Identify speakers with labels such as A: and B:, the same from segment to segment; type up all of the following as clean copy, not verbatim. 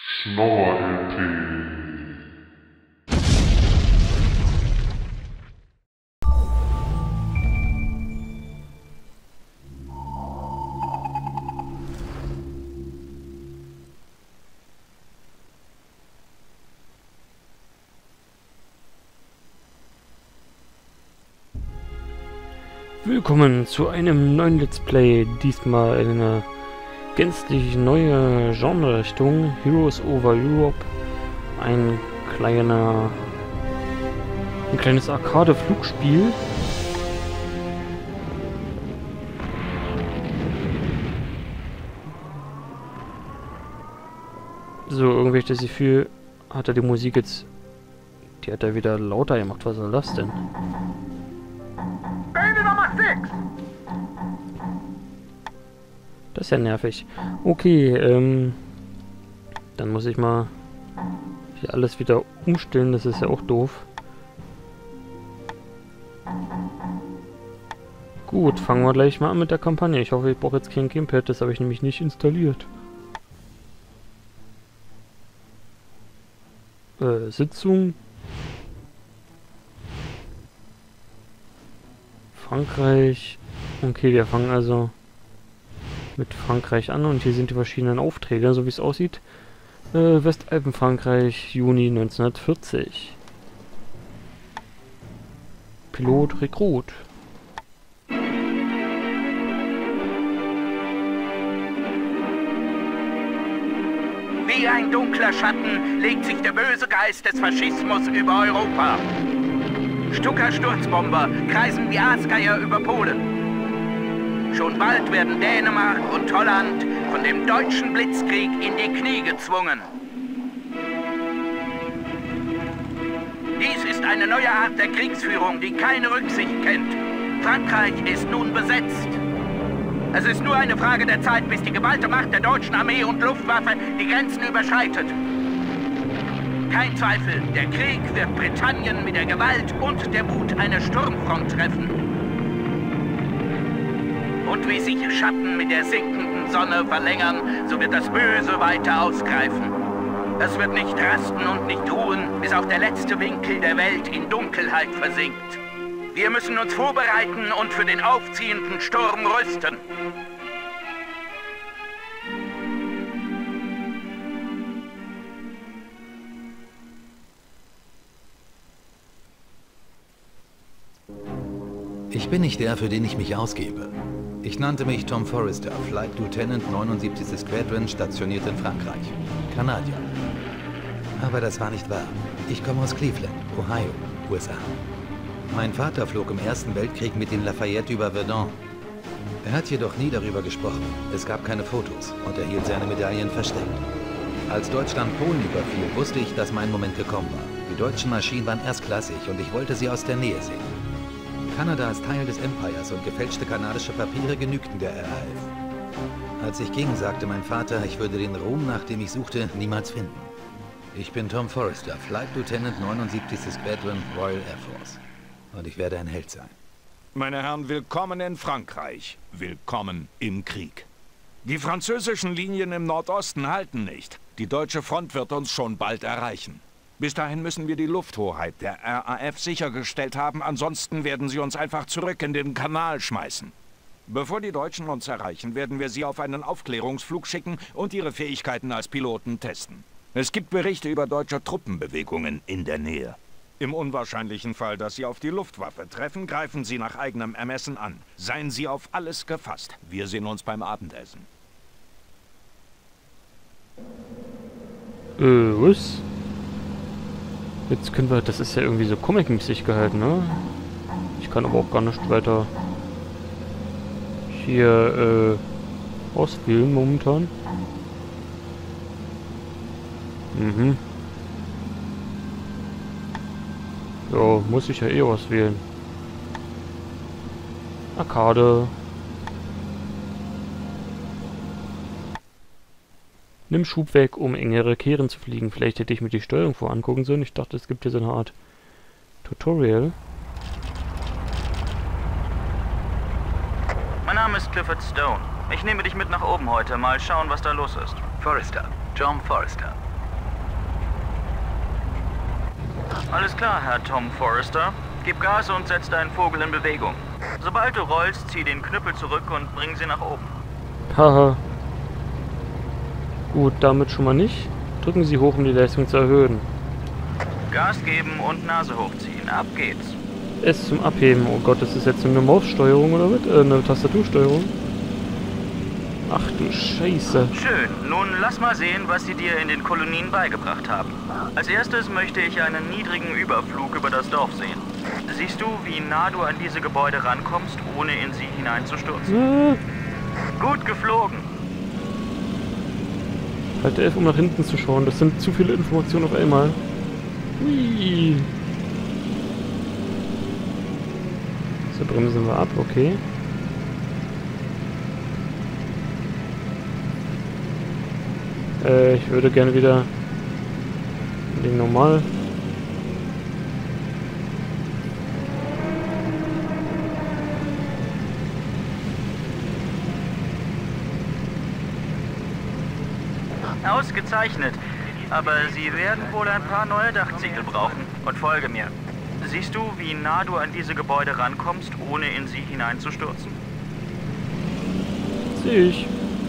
A: Schnauer-LP.
B: Willkommen zu einem neuen Let's Play, diesmal in eine gänzlich neue Genre-Richtung, Heroes Over Europe, ein kleines Arcade-Flugspiel. So, irgendwie das Gefühl, hat er die Musik jetzt, die hat er wieder lauter gemacht, was soll das denn? Das ist ja nervig. Okay, dann muss ich mal hier alles wieder umstellen, das ist ja auch doof. Gut, fangen wir gleich mal an mit der Kampagne. Ich hoffe, ich brauche jetzt kein Gamepad, das habe ich nämlich nicht installiert. Sitzung. Frankreich. Okay, wir fangen also mit Frankreich an und hier sind die verschiedenen Aufträge, so wie es aussieht. Westalpen-Frankreich, Juni 1940. Pilot, Rekrut.
C: Wie ein dunkler Schatten legt sich der böse Geist des Faschismus über Europa. Stuka-Sturzbomber kreisen wie Aasgeier über Polen. Schon bald werden Dänemark und Holland von dem deutschen Blitzkrieg in die Knie gezwungen. Dies ist eine neue Art der Kriegsführung, die keine Rücksicht kennt. Frankreich ist nun besetzt. Es ist nur eine Frage der Zeit, bis die geballte Macht der deutschen Armee und Luftwaffe die Grenzen überschreitet. Kein Zweifel, der Krieg wird Britannien mit der Gewalt und der Wut einer Sturmfront treffen. Und wie sich Schatten mit der sinkenden Sonne verlängern, so wird das Böse weiter ausgreifen. Es wird nicht rasten und nicht ruhen, bis auch der letzte Winkel der Welt in Dunkelheit versinkt. Wir müssen uns vorbereiten und für den aufziehenden Sturm rüsten.
D: Ich bin nicht der, für den ich mich ausgebe. Ich nannte mich Tom Forrester, Flight Lieutenant 79. Squadron, stationiert in Frankreich. Kanadier. Aber das war nicht wahr. Ich komme aus Cleveland, Ohio, USA. Mein Vater flog im Ersten Weltkrieg mit den Lafayette über Verdun. Er hat jedoch nie darüber gesprochen. Es gab keine Fotos und er hielt seine Medaillen versteckt. Als Deutschland Polen überfiel, wusste ich, dass mein Moment gekommen war. Die deutschen Maschinen waren erstklassig und ich wollte sie aus der Nähe sehen. Kanada ist Teil des Empires und gefälschte kanadische Papiere genügten der RAF. Als ich ging, sagte mein Vater, ich würde den Ruhm, nach dem ich suchte, niemals finden. Ich bin Tom Forrester, Flight Lieutenant 79. Squadron, Royal Air Force. Und ich werde ein Held sein.
E: Meine Herren, willkommen in Frankreich. Willkommen im Krieg. Die französischen Linien im Nordosten halten nicht. Die deutsche Front wird uns schon bald erreichen. Bis dahin müssen wir die Lufthoheit der RAF sichergestellt haben, ansonsten werden sie uns einfach zurück in den Kanal schmeißen. Bevor die Deutschen uns erreichen, werden wir sie auf einen Aufklärungsflug schicken und ihre Fähigkeiten als Piloten testen. Es gibt Berichte über deutsche Truppenbewegungen in der Nähe. Im unwahrscheinlichen Fall, dass sie auf die Luftwaffe treffen, greifen sie nach eigenem Ermessen an. Seien Sie auf alles gefasst. Wir sehen uns beim Abendessen.
B: Was? Jetzt können wir, das ist ja irgendwie so comic-mäßig gehalten, ne? Ich kann aber auch gar nicht weiter hier, auswählen momentan. Mhm. Ja, muss ich ja eh auswählen. Arcade. Nimm Schub weg, um engere Kehren zu fliegen. Vielleicht hätte ich mir die Steuerung vorangucken sollen. Ich dachte, es gibt hier so eine Art Tutorial.
F: Mein Name ist Clifford Stone. Ich nehme dich mit nach oben heute. Mal schauen, was da los ist.
D: Forrester, John Forrester.
A: Alles klar, Herr Tom Forrester. Gib Gas und setz deinen Vogel in Bewegung. Sobald du rollst, zieh den Knüppel zurück und bring sie nach oben.
B: Haha. Gut, damit schon mal nicht. Drücken Sie hoch, um die Leistung zu erhöhen.
A: Gas geben und Nase hochziehen. Ab geht's.
B: S zum Abheben. Oh Gott, das ist jetzt eine Maussteuerung oder was? Eine Tastatursteuerung. Ach du Scheiße.
A: Schön. Nun lass mal sehen, was sie dir in den Kolonien beigebracht haben. Als erstes möchte ich einen niedrigen Überflug über das Dorf sehen. Siehst du, wie nah du an diese Gebäude rankommst, ohne in sie hineinzustürzen? Gut geflogen.
B: Halt F, um nach hinten zu schauen. Das sind zu viele Informationen auf einmal. Hui. So, bremsen wir ab, okay. Ich würde gerne wieder den normal.
A: Ausgezeichnet. Aber Sie werden wohl ein paar neue Dachziegel brauchen. Und folge mir. Siehst du, wie nah du an diese Gebäude rankommst, ohne in sie hineinzustürzen?
B: Sehe ich.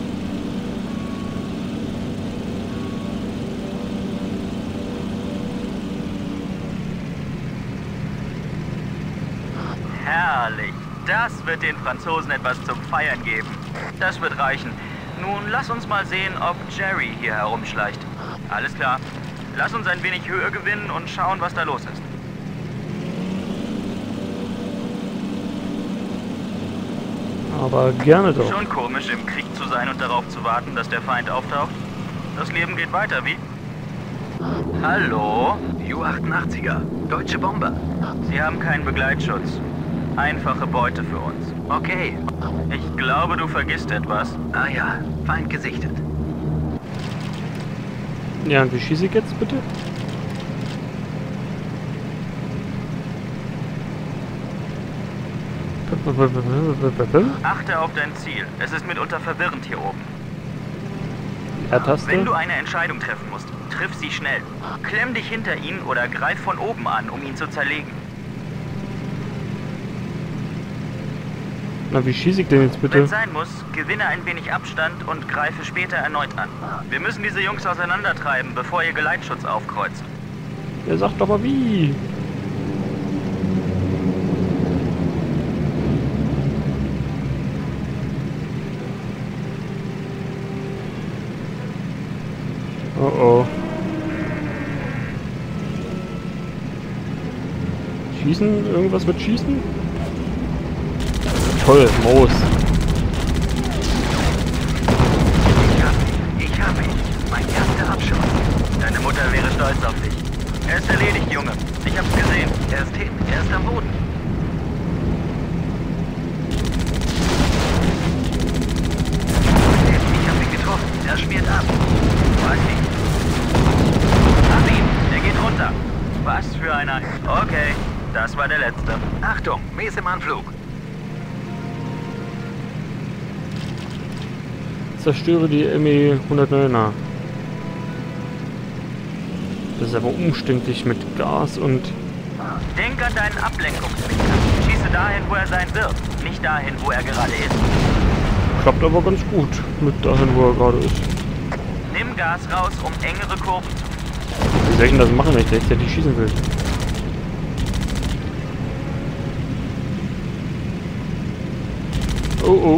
A: Herrlich. Das wird den Franzosen etwas zum Feiern geben. Das wird reichen. Nun lass uns mal sehen, ob Jerry hier herumschleicht. Alles klar. Lass uns ein wenig Höhe gewinnen und schauen, was da los ist.
B: Aber gerne doch.
A: Schon komisch, im Krieg zu sein und darauf zu warten, dass der Feind auftaucht. Das Leben geht weiter, wie? Hallo?
D: Ju-88er, deutsche Bomber.
A: Sie haben keinen Begleitschutz. Einfache Beute für uns.
D: Okay.
A: Ich glaube, du vergisst etwas.
D: Ah ja, Feind gesichtet.
B: Ja, und wie schieße ich jetzt bitte?
A: Achte auf dein Ziel. Es ist mitunter verwirrend hier oben.
B: R-Taste.
A: Wenn du eine Entscheidung treffen musst, triff sie schnell. Klemm dich hinter ihn oder greif von oben an, um ihn zu zerlegen.
B: Na, wie schieße ich denn jetzt
A: Wenn
B: bitte?
A: sein muss, gewinne ein wenig Abstand und greife später erneut an. Wir müssen diese Jungs auseinandertreiben, bevor ihr Geleitschutz aufkreuzt.
B: Er sagt doch mal wie. Oh oh. Schießen? Irgendwas mit Schießen? Toll, Moos.
A: Ich hab ihn. Mein erster Abschuss. Deine Mutter wäre stolz auf dich. Er ist erledigt, Junge. Ich hab's gesehen. Er ist hin. Er ist am Boden. Ich hab ihn getroffen. Er schmiert ab. Weiß nicht. Hab ihn. Er geht runter. Was für einer. Okay, das war der letzte.
D: Achtung, Mies im Anflug.
B: Zerstöre die ME-109er. Das ist aber umständlich mit Gas und...
A: Denk an deinen Ablenkungswinkel. Schieße dahin, wo er sein wird. Nicht dahin, wo er gerade ist.
B: Klappt aber ganz gut mit dahin, wo er gerade ist.
A: Nimm Gas raus, um engere Kurven zu...
B: Wie soll ich denn das machen, wenn ich gleichzeitig schießen will? Oh oh.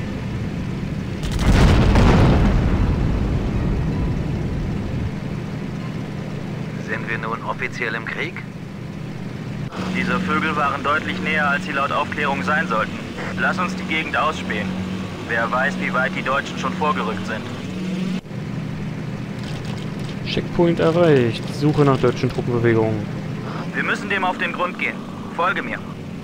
D: Sind wir nun offiziell im Krieg?
A: Diese Vögel waren deutlich näher, als sie laut Aufklärung sein sollten. Lass uns die Gegend ausspähen. Wer weiß, wie weit die Deutschen schon vorgerückt sind.
B: Checkpoint erreicht. Suche nach deutschen Truppenbewegungen.
A: Wir müssen dem auf den Grund gehen. Folge mir.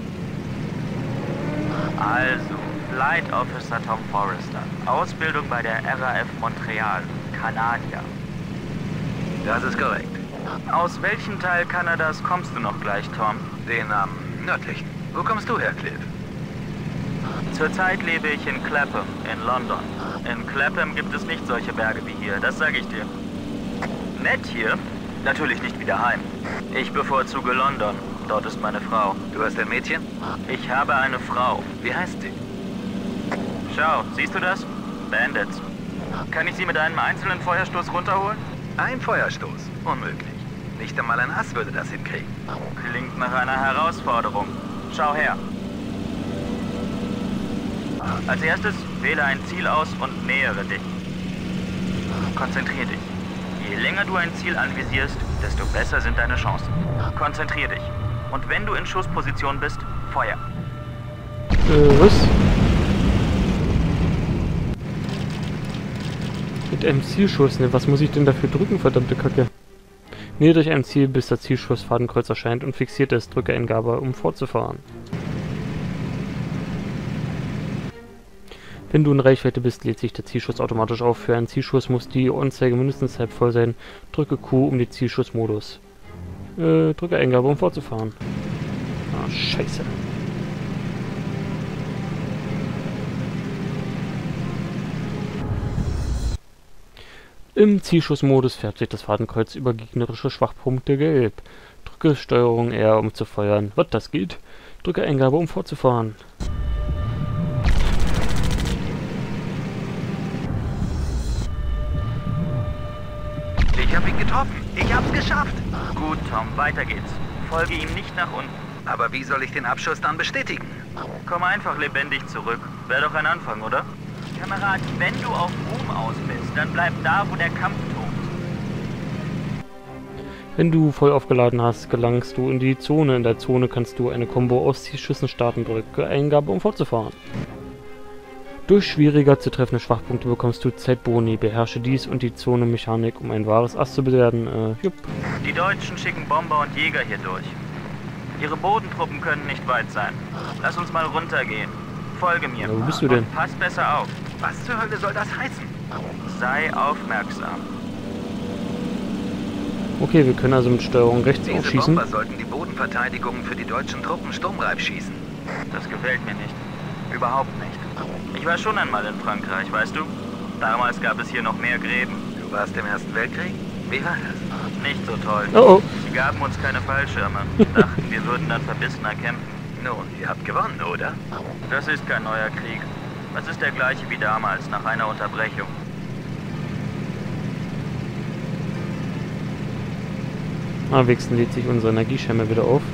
A: Also, Flight Officer Tom Forrester. Ausbildung bei der RAF Montreal, Kanadier.
D: Das ist korrekt.
A: Aus welchem Teil Kanadas kommst du noch gleich, Tom?
D: Den nördlichen. Wo kommst du her, Cliff?
A: Zurzeit lebe ich in Clapham, in London. In Clapham gibt es nicht solche Berge wie hier, das sage ich dir. Nett hier. Natürlich nicht wieder heim. Ich bevorzuge London. Dort ist meine Frau.
D: Du hast ein Mädchen?
A: Ich habe eine Frau.
D: Wie heißt sie?
A: Schau, siehst du das? Bandits. Kann ich sie mit einem einzelnen Feuerstoß runterholen?
D: Ein Feuerstoß. Unmöglich. Nicht einmal ein Ass würde das hinkriegen.
A: Klingt nach einer Herausforderung. Schau her. Als erstes wähle ein Ziel aus und nähere dich. Konzentrier dich. Je länger du ein Ziel anvisierst, desto besser sind deine Chancen. Konzentrier dich. Und wenn du in Schussposition bist, Feuer.
B: Was? Mit einem Zielschuss, ne? Was muss ich denn dafür drücken, verdammte Kacke? Nähe durch ein Ziel, bis das Zielschussfadenkreuz erscheint und fixiert es. Drücke Eingabe, um fortzufahren. Wenn du in Reichweite bist, lädt sich der Zielschuss automatisch auf. Für einen Zielschuss muss die Anzeige mindestens halb voll sein. Drücke Q um den Zielschussmodus. Drücke Eingabe, um fortzufahren. Ah, scheiße. Im Zielschussmodus färbt sich das Fadenkreuz über gegnerische Schwachpunkte gelb. Drücke Steuerung R, um zu feuern. Was, das geht? Drücke Eingabe, um fortzufahren.
D: Ich hab ihn getroffen. Ich hab's geschafft.
A: Gut, Tom, weiter geht's. Folge ihm nicht nach unten.
D: Aber wie soll ich den Abschuss dann bestätigen?
A: Komm einfach lebendig zurück. Wäre doch ein Anfang, oder? Kamerad, wenn du auf Ruhm aus bist, dann bleib da, wo der Kampf tobt.
B: Wenn du voll aufgeladen hast, gelangst du in die Zone. In der Zone kannst du eine Combo aus Zielschüssen starten. Drücke Eingabe, um fortzufahren. Durch schwieriger zu treffende Schwachpunkte bekommst du Zeitboni. Beherrsche dies und die Zone-Mechanik, um ein wahres Ass zu werden. Jupp.
A: Die Deutschen schicken Bomber und Jäger hier durch. Ihre Bodentruppen können nicht weit sein. Lass uns mal runtergehen. Folge mir.
B: Ja, wo bist du denn?
A: Und pass besser auf.
D: Was zur Hölle soll das heißen?
A: Sei aufmerksam.
B: Okay, wir können also mit Steuerung rechts
D: Diese
B: aufschießen.
D: Bomber sollten die Bodenverteidigung für die deutschen Truppen sturmreif schießen.
A: Das gefällt mir nicht. Überhaupt nicht. Ich war schon einmal in Frankreich, weißt du? Damals gab es hier noch mehr Gräben.
D: Du warst im Ersten Weltkrieg? Wie war das?
A: Nicht so toll.
B: Oh oh.
A: Sie gaben uns keine Fallschirme. Dachten, wir würden dann verbissener kämpfen.
D: Nun, ihr habt gewonnen, oder?
A: Das ist kein neuer Krieg. Es ist der gleiche wie damals, nach einer Unterbrechung.
B: Ah, wenigstens lädt sich unsere Energieschemme wieder auf.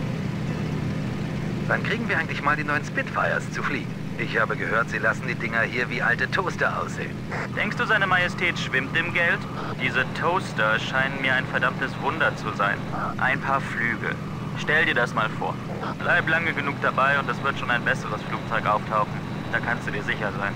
D: Wann kriegen wir eigentlich mal die neuen Spitfires zu fliegen? Ich habe gehört, sie lassen die Dinger hier wie alte Toaster aussehen.
A: Denkst du, seine Majestät schwimmt im Geld? Diese Toaster scheinen mir ein verdammtes Wunder zu sein. Ein paar Flüge. Stell dir das mal vor. Bleib lange genug dabei und es wird schon ein besseres Flugzeug auftauchen. Da kannst du dir sicher sein.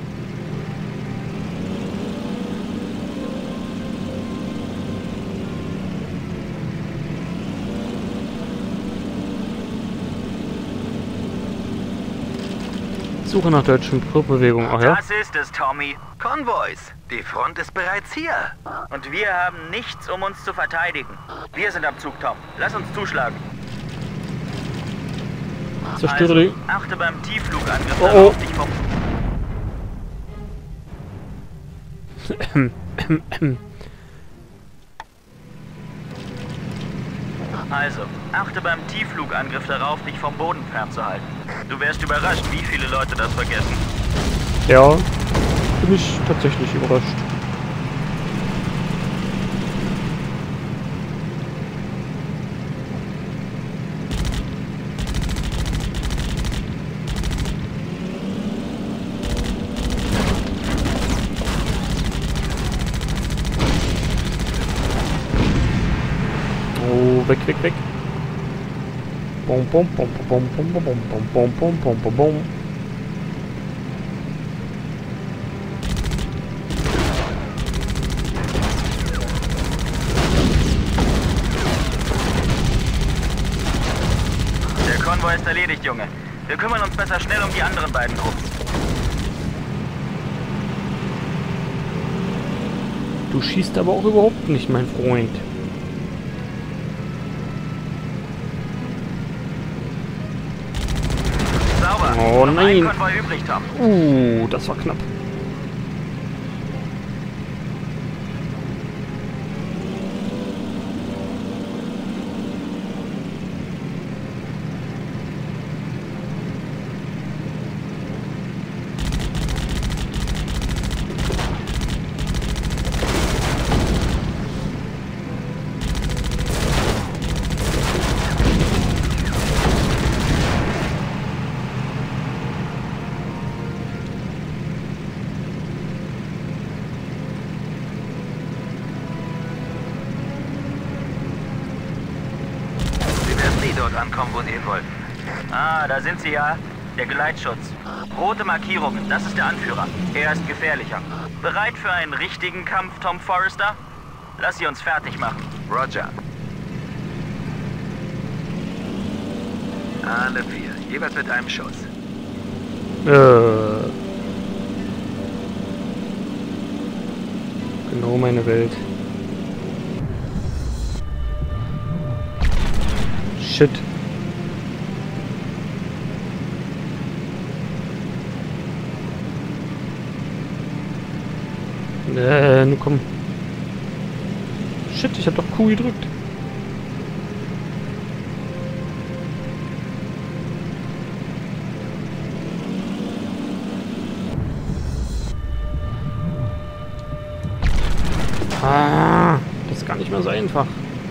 B: Suche nach deutschen Truppbewegungen. Ach ja?
A: Das ist es, Tommy.
D: Konvois! Die Front ist bereits hier.
A: Und wir haben nichts, um uns zu verteidigen. Wir sind am Zug, Tom. Lass uns zuschlagen.
B: Zerstöre die.
A: Achte beim Tiefflugangriff
B: Oh, oh.
A: darauf, dich vom... Also, achte beim Tiefflugangriff darauf, dich vom Boden fernzuhalten. Du wärst überrascht, wie viele Leute das vergessen.
B: Ja, bin ich tatsächlich überrascht. Oh, weg, weg, weg. Bom, bom, bom, bom, bom, bom, bom, bom, bom, bom, bom, bom.
A: Der Konvoi ist erledigt, Junge. Wir kümmern uns besser schnell um die anderen beiden Gruppen.
B: Du schießt aber auch überhaupt nicht, mein Freund.
A: Sauber.
B: Oh
A: Noch
B: nein.
A: ein Konvoi übrig, Tom.
B: Das war knapp.
C: ankommen, wo Sie hin wollten.
A: Ah, da sind Sie ja. Der Geleitschutz. Rote Markierungen, das ist der Anführer. Er ist gefährlicher. Bereit für einen richtigen Kampf, Tom Forrester? Lass sie uns fertig machen.
C: Roger. Alle 4, jeweils mit einem Schuss.
B: Genau meine Welt. Shit. Nun komm. Shit, ich hab doch Q gedrückt. Ah, das ist gar nicht mehr so einfach.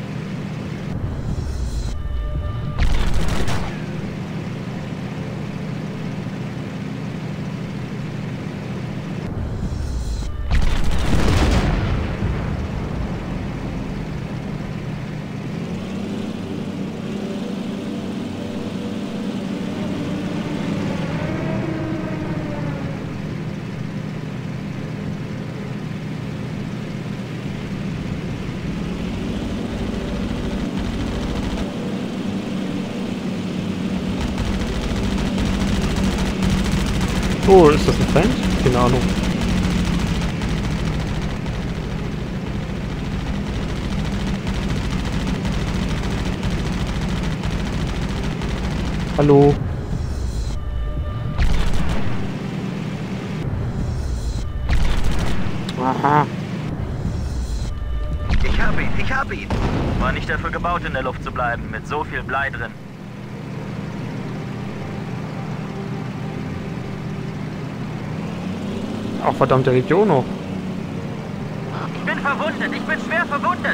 B: Oh, ist das ein Feind? Keine Ahnung. Hallo. Aha.
C: Ich hab ihn.
A: War nicht dafür gebaut, in der Luft zu bleiben, mit so viel Blei drin.
B: Ach, verdammt, der liegt ja auch noch.
A: Ich bin verwundet, ich bin schwer verwundet.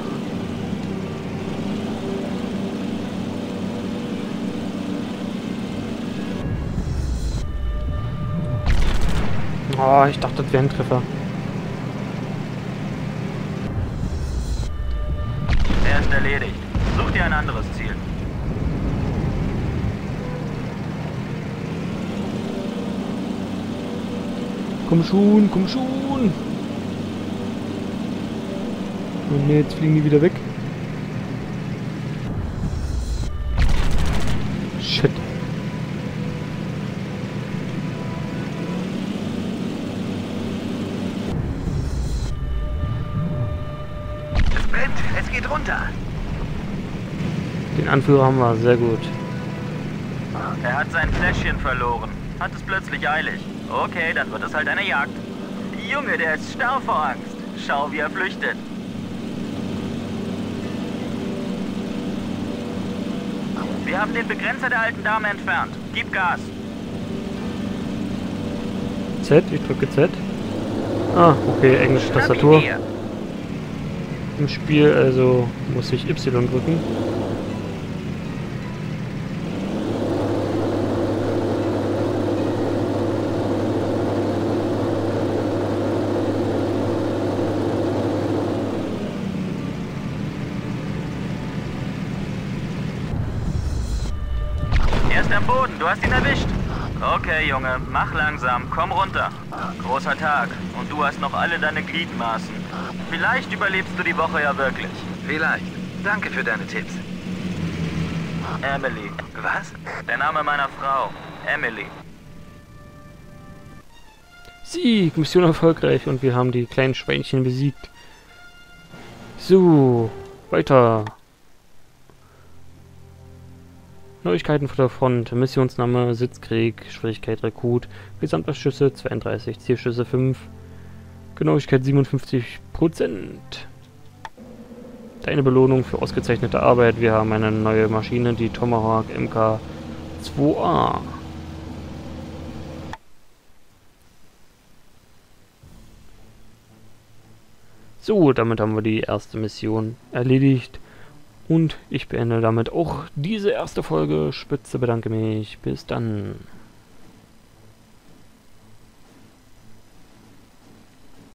B: Oh, ich dachte, das wäre ein Treffer.
A: Er ist erledigt. Such dir ein anderes Ziel.
B: Komm schon, komm schon. Oh ne, jetzt fliegen die wieder weg. Shit.
C: Es brennt, es geht runter.
B: Den Anführer haben wir, sehr gut.
A: Er hat sein Fläschchen verloren. Hat es plötzlich eilig. Okay, dann wird es halt eine Jagd. Junge, der ist starr vor Angst. Schau, wie er flüchtet. Wir haben den Begrenzer der alten Dame entfernt. Gib Gas.
B: Z, ich drücke Z. Ah, okay, englische Tastatur. Im Spiel, also muss ich Y drücken.
A: Er ist am Boden, du hast ihn erwischt. Okay, Junge, mach langsam, komm runter. Großer Tag und du hast noch alle deine Gliedmaßen. Vielleicht überlebst du die Woche ja wirklich.
C: Vielleicht. Danke für deine Tipps.
A: Emily.
C: Was?
A: Der Name meiner Frau. Emily.
B: Sieg, Mission erfolgreich und wir haben die kleinen Schweinchen besiegt. So, weiter. Neuigkeiten von der Front. Missionsname, Sitzkrieg, Schwierigkeit Rekrut, Gesamtschüsse 32, Zielschüsse 5, Genauigkeit 57%. Deine Belohnung für ausgezeichnete Arbeit. Wir haben eine neue Maschine, die Tomahawk Mk2A. So, damit haben wir die erste Mission erledigt. Und ich beende damit auch diese erste Folge. Spitze, bedanke mich. Bis dann.